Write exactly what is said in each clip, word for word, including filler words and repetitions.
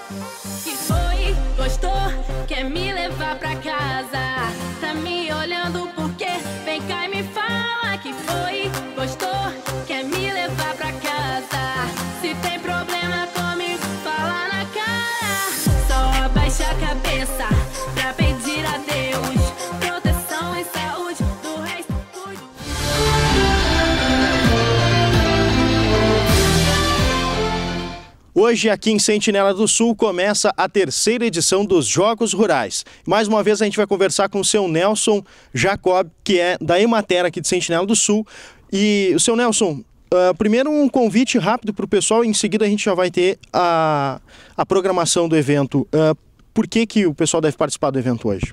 Que foi, gostou, quer me levar pra casa. Tá me olhando por quê? Vem cá e me fala. Que foi, gostou, quer me levar pra casa. Se tem problema comigo, fala na cara. Só abaixa a cabeça pra pedir a Deus proteção e saúde, do resto cuido. Hoje, aqui em Sentinela do Sul, começa a terceira edição dos Jogos Rurais. Mais uma vez, a gente vai conversar com o seu Nelson Jacob, que é da Emater aqui de Sentinela do Sul. E, o seu Nelson, uh, primeiro um convite rápido para o pessoal, em seguida a gente já vai ter a, a programação do evento. Uh, por que que o pessoal deve participar do evento hoje?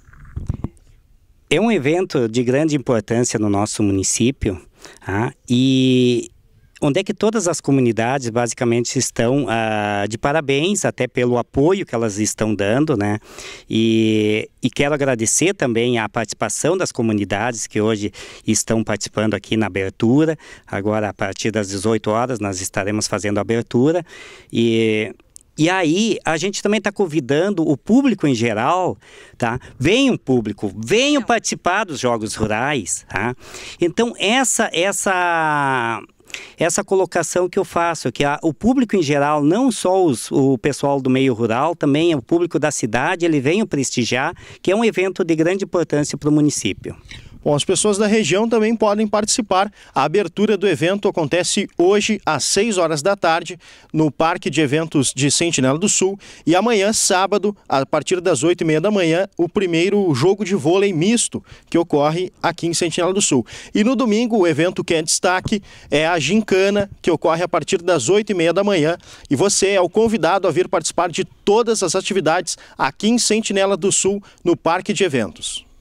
É um evento de grande importância no nosso município, tá? E onde é que todas as comunidades basicamente estão ah, de parabéns, até pelo apoio que elas estão dando, né? E, e quero agradecer também a participação das comunidades que hoje estão participando aqui na abertura. Agora, a partir das dezoito horas, nós estaremos fazendo a abertura. E... E aí, a gente também está convidando o público em geral, tá? Venham público, venham participar dos Jogos Rurais, tá? Então, essa, essa, essa colocação que eu faço, que a, o público em geral, não só os, o pessoal do meio rural, também o público da cidade, ele venham prestigiar, que é um evento de grande importância para o município. Bom, as pessoas da região também podem participar. A abertura do evento acontece hoje às seis horas da tarde no Parque de Eventos de Sentinela do Sul e amanhã, sábado, a partir das oito e meia da manhã, o primeiro jogo de vôlei misto que ocorre aqui em Sentinela do Sul. E no domingo, o evento que é destaque é a gincana, que ocorre a partir das oito e meia da manhã, e você é o convidado a vir participar de todas as atividades aqui em Sentinela do Sul, no Parque de Eventos.